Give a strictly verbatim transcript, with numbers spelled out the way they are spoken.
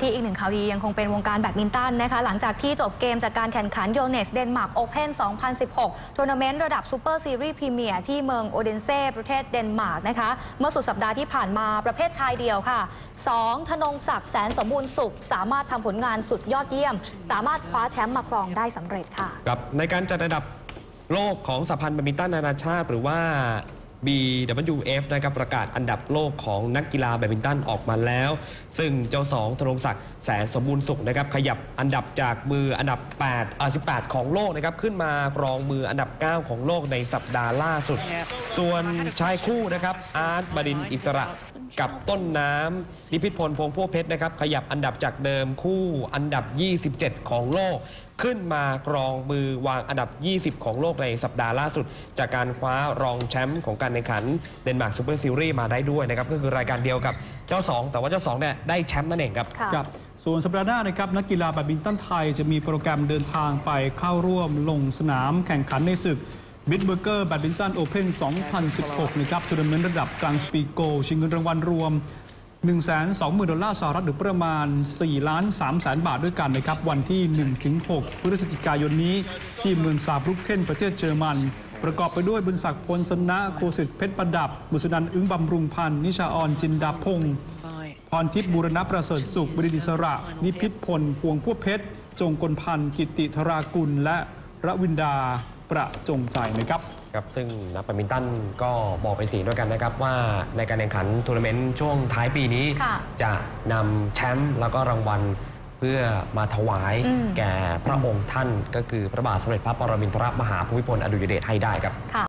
ที่อีกหนึ่งข่าวดียังคงเป็นวงการแบดมินตันนะคะหลังจากที่จบเกมจากการแข่งขันโยเนสเดนมาร์กโอเพ่น สองพันสิบหก ทัวร์นาเมนต์ระดับซูเปอร์ซีรีส์พรีเมียร์ที่เมืองโอเดนเซ่ประเทศเดนมาร์กนะคะเมื่อสุดสัปดาห์ที่ผ่านมาประเภทชายเดียวค่ะสองธนงศักดิ์แสนสมบูรณ์สุขสามารถทำผลงานสุดยอดเยี่ยมสามารถคว้าแชมป์มาครองได้สำเร็จค่ะครับในการจัดอันดับโลกของสหพันธ์แบดมินตันนานาชาติหรือว่า บี ดับเบิลยู เอฟ นะครับประกาศอันดับโลกของนักกีฬาแบดมินตันออกมาแล้วซึ่งเจ้าสองธนงศักดิ์แสนสมบูรณ์สุขนะครับขยับอันดับจากมืออันดับแปดอ่าสิบแปดของโลกนะครับขึ้นมารองมืออันดับเก้าของโลกในสัปดาห์ล่าสุดส่วนชายคู่นะครับอาร์ตบดินทร์อิสระกับต้นน้ำนิพิษพลพงษ์พั่วเพชรนะครับขยับอันดับจากเดิมคู่อันดับยี่สิบเจ็ดของโลกขึ้นมากรองมือวางอันดับยี่สิบของโลกในสัปดาห์ล่าสุดจากการคว้ารองแชมป์ของการแข่งขันเดนมาร์กซูเปอร์ซีรีส์มาได้ด้วยนะครับก็คือรายการเดียวกับเจ้าสองแต่ว่าเจ้าสองเนี่ยได้แชมป์นั่นเองครับครับส่วนสัปดาห์หน้านะครับนักกีฬาแบดมินตันไทยจะมีโปรแกรมเดินทางไปเข้าร่วมลงสนามแข่งขันในศึกบิดเบอร์เกอร์แบดมินตันโอเพ่น สองพันสิบหก นะครับทัวร์นาเมนต์ระดับกลางสปีดโกชิงเงินรางวัลรวม หนึ่งแสนสองหมื่น ดอลลาร์สหรัฐหรือประมาณ สี่ล้านสามแสน บาทด้วยกันนะครับวันที่ หนึ่งถึงหก พฤศจิกายนนี้ที่เมืองซาบรุกเคนประเทศเยอรมันประกอบไปด้วยบุญศักดิ์พลสนะโคสิทธิ์เพชรประดับบุษนันท์อึ้งบำรุงพันธ์นิชาออนจินดาพงศ์พรทิพย์บูรณประเสริฐสุขบดินทร์อิสระนิพิษพลพวงพั่วเพชรจงกลพันธ์กิตติธรากุลและรวินดาประจงใจนะครับครับซึ่งนักแบดมินตันก็บอกไปสีด้วยกันนะครับว่าในการแข่งขันทัวร์นาเมนต์ช่วงท้ายปีนี้จะนำแชมป์แล้วก็รางวัลเพื่อมาถวายแก่พระองค์ท่านก็คือพระบาทสมเด็จพระปรมินทรมหาภูมิพลอดุลยเดชให้ได้ครับ